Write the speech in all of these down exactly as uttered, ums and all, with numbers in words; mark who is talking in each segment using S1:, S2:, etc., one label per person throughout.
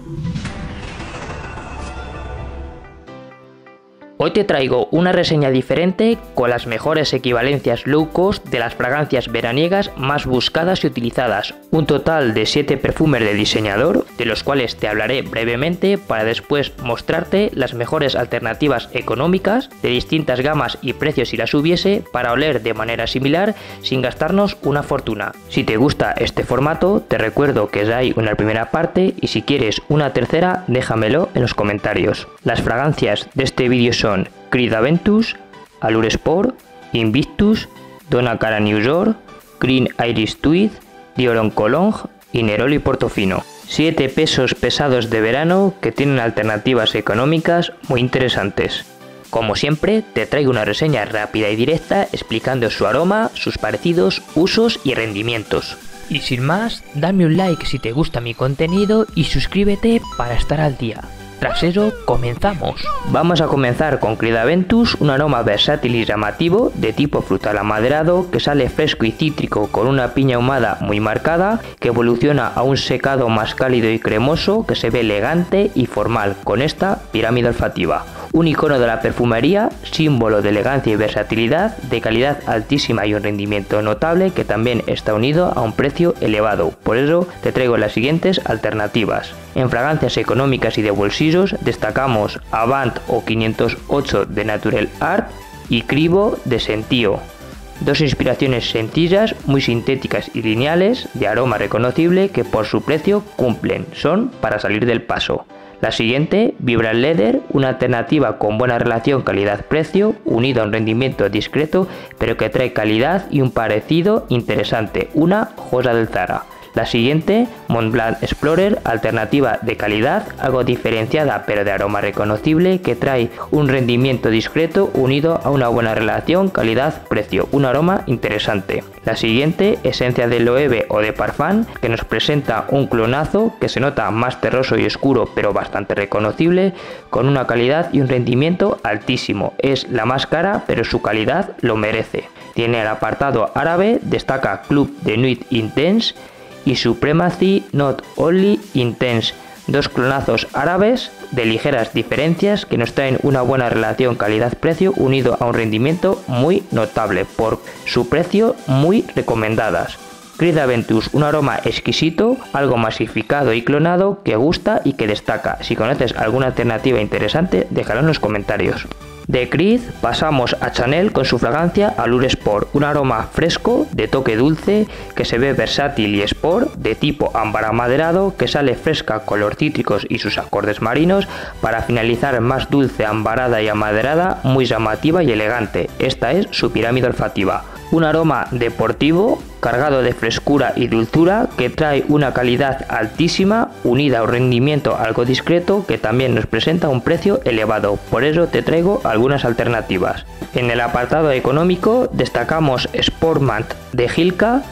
S1: Hoy te traigo una reseña diferente con las mejores equivalencias low cost de las fragancias veraniegas más buscadas y utilizadas. Un total de siete perfumes de diseñador, de los cuales te hablaré brevemente para después mostrarte las mejores alternativas económicas de distintas gamas y precios si las hubiese para oler de manera similar sin gastarnos una fortuna. Si te gusta este formato, te recuerdo que ya hay una primera parte y si quieres una tercera, déjamelo en los comentarios. Las fragancias de este vídeo son Creed Aventus, Allure Sport, Invictus, Donna Karan New York, Green Iris Tweed, Dior Cologne y Neroli Portofino. siete pesos pesados de verano que tienen alternativas económicas muy interesantes. Como siempre, te traigo una reseña rápida y directa explicando su aroma, sus parecidos, usos y rendimientos. Y sin más, dame un like si te gusta mi contenido y suscríbete para estar al día. Tras eso, comenzamos. Vamos a comenzar con Creed Aventus, un aroma versátil y llamativo de tipo frutal amaderado que sale fresco y cítrico con una piña ahumada muy marcada, que evoluciona a un secado más cálido y cremoso que se ve elegante y formal con esta pirámide olfativa. Un icono de la perfumería, símbolo de elegancia y versatilidad, de calidad altísima y un rendimiento notable que también está unido a un precio elevado. Por eso te traigo las siguientes alternativas. En fragancias económicas y de bolsillos destacamos Avant o quinientos ocho de Natural Art y Cribo de Sentio. Dos inspiraciones sencillas, muy sintéticas y lineales, de aroma reconocible que por su precio cumplen, son para salir del paso. La siguiente, Vibra Leather, una alternativa con buena relación calidad-precio, unido a un rendimiento discreto, pero que trae calidad y un parecido interesante, una joya del Zara. La siguiente, Montblanc Explorer, alternativa de calidad, algo diferenciada pero de aroma reconocible, que trae un rendimiento discreto unido a una buena relación calidad-precio, un aroma interesante. La siguiente, Esencia de Loewe o de Parfum, que nos presenta un clonazo que se nota más terroso y oscuro pero bastante reconocible, con una calidad y un rendimiento altísimo. Es la más cara pero su calidad lo merece. Tiene el apartado árabe, destaca Club de Nuit Intense y Supremacy Not Only Intense, dos clonazos árabes de ligeras diferencias que nos traen una buena relación calidad-precio unido a un rendimiento muy notable, por su precio muy recomendadas. Creed Aventus, un aroma exquisito, algo masificado y clonado que gusta y que destaca. Si conoces alguna alternativa interesante, déjalo en los comentarios. De Creed pasamos a Chanel con su fragancia Allure Sport, un aroma fresco de toque dulce que se ve versátil y sport, de tipo ámbar amaderado, que sale fresca con los cítricos y sus acordes marinos para finalizar más dulce, ambarada y amaderada, muy llamativa y elegante. Esta es su pirámide olfativa. Un aroma deportivo, cargado de frescura y dulzura, que trae una calidad altísima, unida a un rendimiento algo discreto, que también nos presenta un precio elevado. Por eso te traigo algunas alternativas. En el apartado económico destacamos Sportmant de Hilka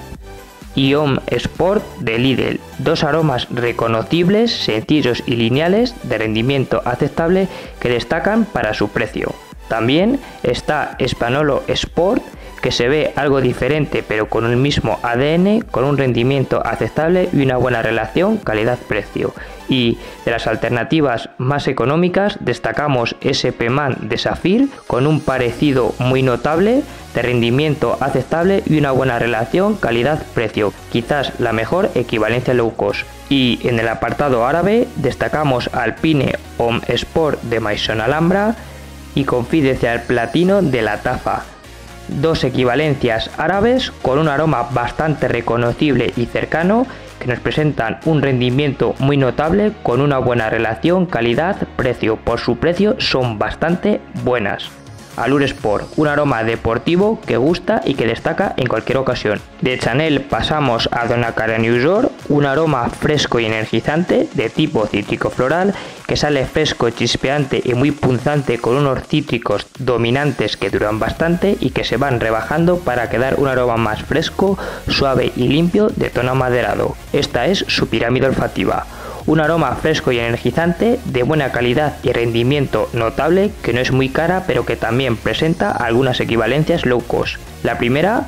S1: y Homme Sport de Lidl, dos aromas reconocibles, sencillos y lineales, de rendimiento aceptable, que destacan para su precio. También está Spanolo Sport, que se ve algo diferente pero con el mismo A D N, con un rendimiento aceptable y una buena relación calidad-precio. Y de las alternativas más económicas destacamos S P Man de Saphir, con un parecido muy notable, de rendimiento aceptable y una buena relación calidad-precio, quizás la mejor equivalencia low cost. Y en el apartado árabe destacamos Alpine Homme Sport de Maison Alhambra y Confidencial Platino de La Tafa. Dos equivalencias árabes con un aroma bastante reconocible y cercano, que nos presentan un rendimiento muy notable con una buena relación calidad-precio. Por su precio son bastante buenas. Allure Sport, un aroma deportivo que gusta y que destaca en cualquier ocasión. De Chanel pasamos a Donna Karan New York, un aroma fresco y energizante de tipo cítrico floral que sale fresco, chispeante y muy punzante, con unos cítricos dominantes que duran bastante y que se van rebajando para quedar un aroma más fresco, suave y limpio de tono amaderado. Esta es su pirámide olfativa. Un aroma fresco y energizante, de buena calidad y rendimiento notable, que no es muy cara pero que también presenta algunas equivalencias low cost. La primera,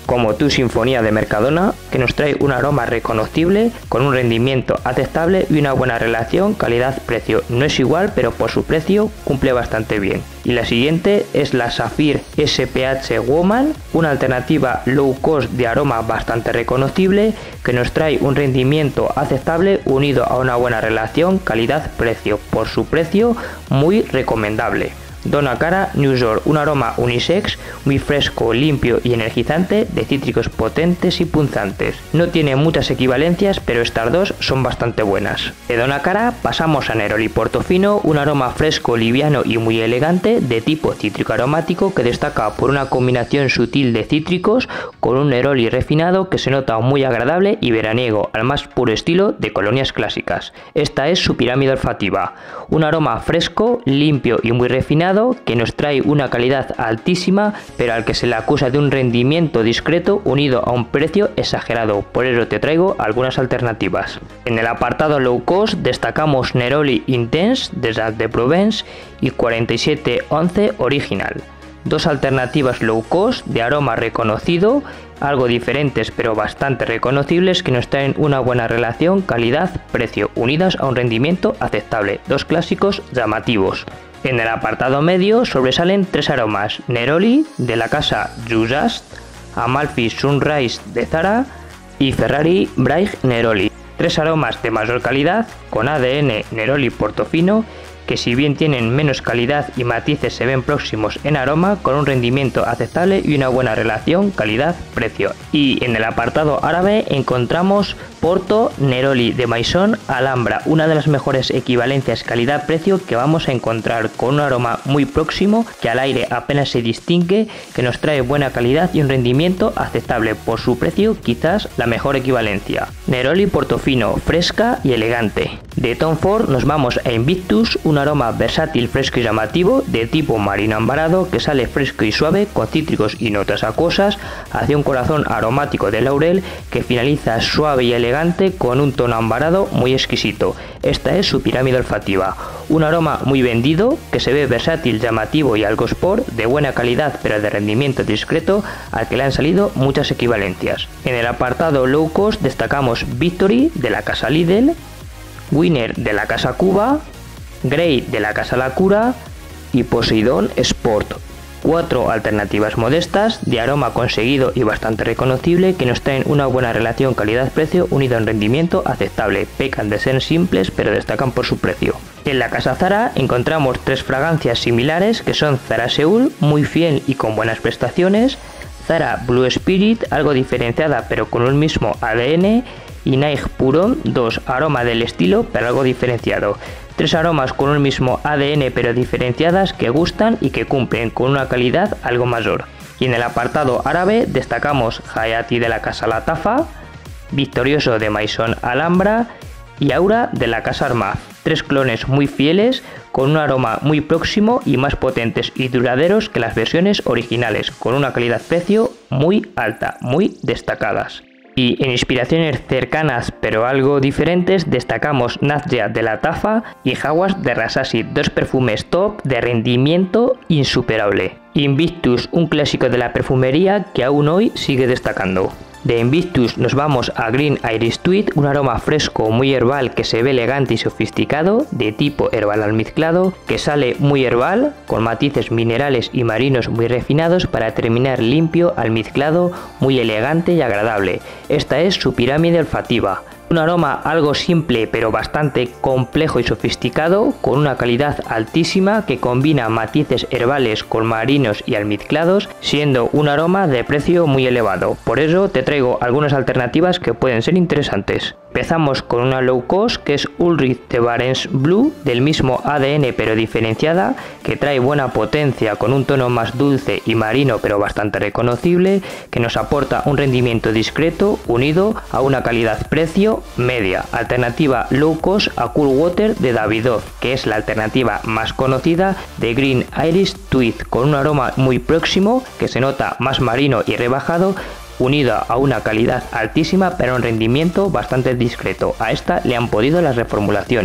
S1: como Tu Sinfonía de Mercadona, que nos trae un aroma reconocible, con un rendimiento aceptable y una buena relación calidad-precio. No es igual, pero por su precio cumple bastante bien. Y la siguiente es la Saphir S P H Woman, una alternativa low cost de aroma bastante reconocible, que nos trae un rendimiento aceptable unido a una buena relación calidad-precio. Por su precio muy recomendable. Donna Cara New York, un aroma unisex, muy fresco, limpio y energizante, de cítricos potentes y punzantes. No tiene muchas equivalencias, pero estas dos son bastante buenas. De Donna Cara pasamos a Neroli Portofino, un aroma fresco, liviano y muy elegante, de tipo cítrico aromático, que destaca por una combinación sutil de cítricos con un Neroli refinado que se nota muy agradable y veraniego, al más puro estilo de colonias clásicas. Esta es su pirámide olfativa, un aroma fresco, limpio y muy refinado, que nos trae una calidad altísima, pero al que se le acusa de un rendimiento discreto unido a un precio exagerado. Por eso te traigo algunas alternativas. En el apartado low cost destacamos Neroli Intense de Jacques de Provence y cuarenta y siete once Original. Dos alternativas low cost de aroma reconocido, algo diferentes pero bastante reconocibles, que nos traen una buena relación calidad-precio unidas a un rendimiento aceptable. Dos clásicos llamativos. En el apartado medio sobresalen tres aromas: Neroli de la casa Just, Amalfi Sunrise de Zara y Ferrari Bright Neroli. Tres aromas de mayor calidad con A D N Neroli Portofino, que si bien tienen menos calidad y matices se ven próximos en aroma, con un rendimiento aceptable y una buena relación calidad-precio. Y en el apartado árabe encontramos Porto Neroli de Maison Alhambra, una de las mejores equivalencias calidad-precio que vamos a encontrar, con un aroma muy próximo que al aire apenas se distingue, que nos trae buena calidad y un rendimiento aceptable. Por su precio quizás la mejor equivalencia. Neroli Portofino, fresca y elegante. De Tom Ford nos vamos a Invictus, un aroma versátil, fresco y llamativo, de tipo marino ambarado, que sale fresco y suave con cítricos y notas acuosas, hacia un corazón aromático de laurel que finaliza suave y elegante con un tono ambarado muy exquisito. Esta es su pirámide olfativa, un aroma muy vendido, que se ve versátil, llamativo y algo sport, de buena calidad pero de rendimiento discreto, al que le han salido muchas equivalencias. En el apartado low cost destacamos Victory de la casa Lidl, Winner de la casa Cuba, Grey de la casa La Cura y Poseidón Sport. Cuatro alternativas modestas de aroma conseguido y bastante reconocible, que nos traen una buena relación calidad-precio unida a un rendimiento aceptable. Pecan de ser simples pero destacan por su precio. En la casa Zara encontramos tres fragancias similares, que son Zara Seoul, muy fiel y con buenas prestaciones, Zara Blue Spirit, algo diferenciada pero con un mismo A D N, y Naig Puron dos, aroma del estilo pero algo diferenciado. Tres aromas con un mismo A D N pero diferenciadas, que gustan y que cumplen con una calidad algo mayor. Y en el apartado árabe destacamos Hayati de la casa Latafa, Victorioso de Maison Alhambra y Aura de la casa Armaz. Tres clones muy fieles, con un aroma muy próximo y más potentes y duraderos que las versiones originales, con una calidad-precio muy alta, muy destacadas. Y en inspiraciones cercanas pero algo diferentes destacamos Nazja de la Tafa y Hawas de Rasashi, dos perfumes top de rendimiento insuperable. Invictus, un clásico de la perfumería que aún hoy sigue destacando. De Invictus nos vamos a Green Iris Tweed, un aroma fresco muy herbal que se ve elegante y sofisticado, de tipo herbal almizclado, que sale muy herbal, con matices minerales y marinos muy refinados, para terminar limpio, almizclado, muy elegante y agradable. Esta es su pirámide olfativa. Un aroma algo simple pero bastante complejo y sofisticado, con una calidad altísima, que combina matices herbales con marinos y almizclados, siendo un aroma de precio muy elevado. Por eso te traigo algunas alternativas que pueden ser interesantes. Empezamos con una low cost, que es Ulrich de Barents Blue, del mismo A D N pero diferenciada, que trae buena potencia con un tono más dulce y marino pero bastante reconocible, que nos aporta un rendimiento discreto unido a una calidad-precio media. Alternativa low cost a Cool Water de Davidoff, que es la alternativa más conocida de Green Iris Tweed, con un aroma muy próximo que se nota más marino y rebajado, unida a una calidad altísima pero un rendimiento bastante discreto. A esta le han podido las reformulaciones.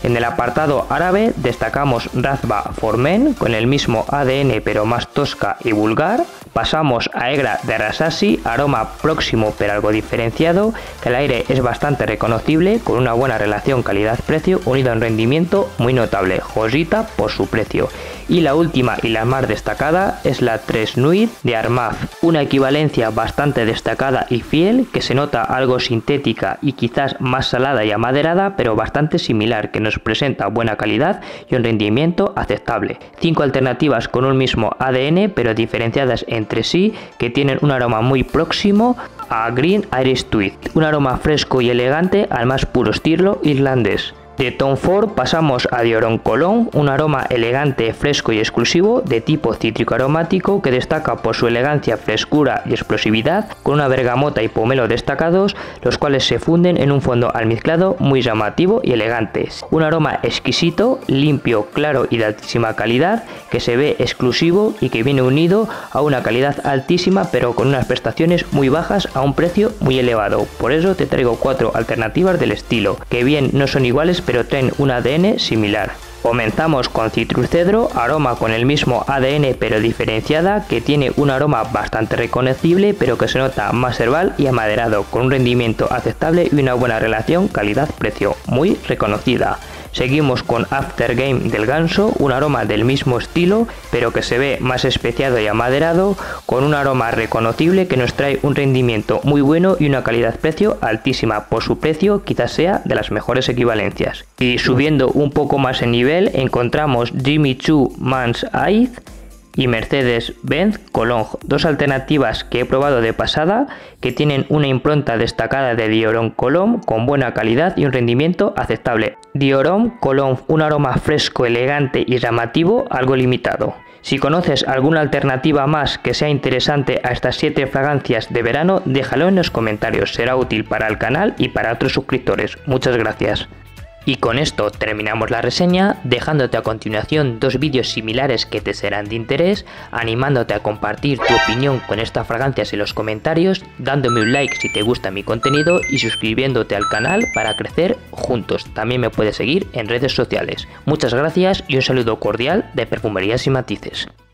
S1: En el apartado árabe destacamos Razba for Men con el mismo A D N pero más tosca y vulgar. Pasamos a Egra de Rasashi, aroma próximo pero algo diferenciado, que el aire es bastante reconocible con una buena relación calidad-precio unido a un rendimiento muy notable, joyita por su precio. Y la última y la más destacada es la tres Nuit de Armaf, una equivalencia bastante destacada y fiel que se nota algo sintética y quizás más salada y amaderada, pero bastante similar, que nos presenta buena calidad y un rendimiento aceptable. Cinco alternativas con un mismo A D N pero diferenciadas entre sí, que tienen un aroma muy próximo a Green Irish Tweed, un aroma fresco y elegante al más puro estilo irlandés. De Tom Ford pasamos a Dioron Cologne, un aroma elegante, fresco y exclusivo de tipo cítrico aromático que destaca por su elegancia, frescura y explosividad, con una bergamota y pomelo destacados, los cuales se funden en un fondo almizclado muy llamativo y elegante. Un aroma exquisito, limpio, claro y de altísima calidad, que se ve exclusivo y que viene unido a una calidad altísima pero con unas prestaciones muy bajas a un precio muy elevado. Por eso te traigo cuatro alternativas del estilo, que bien no son iguales pero traen un A D N similar. Comenzamos con Citrus Cedro, aroma con el mismo A D N pero diferenciada, que tiene un aroma bastante reconocible pero que se nota más herbal y amaderado, con un rendimiento aceptable y una buena relación calidad-precio muy reconocida. Seguimos con Aftergame del Ganso, un aroma del mismo estilo pero que se ve más especiado y amaderado, con un aroma reconocible que nos trae un rendimiento muy bueno y una calidad-precio altísima. Por su precio quizás sea de las mejores equivalencias. Y subiendo un poco más en nivel encontramos Jimmy Choo Man's Eyes y Mercedes-Benz Cologne, dos alternativas que he probado de pasada, que tienen una impronta destacada de Dioron Cologne con buena calidad y un rendimiento aceptable. Dioron Cologne, un aroma fresco, elegante y llamativo, algo limitado. Si conoces alguna alternativa más que sea interesante a estas siete fragancias de verano, déjalo en los comentarios, será útil para el canal y para otros suscriptores. Muchas gracias. Y con esto terminamos la reseña, dejándote a continuación dos vídeos similares que te serán de interés, animándote a compartir tu opinión con estas fragancias en los comentarios, dándome un like si te gusta mi contenido y suscribiéndote al canal para crecer juntos. También me puedes seguir en redes sociales. Muchas gracias y un saludo cordial de Perfumerías y Matices.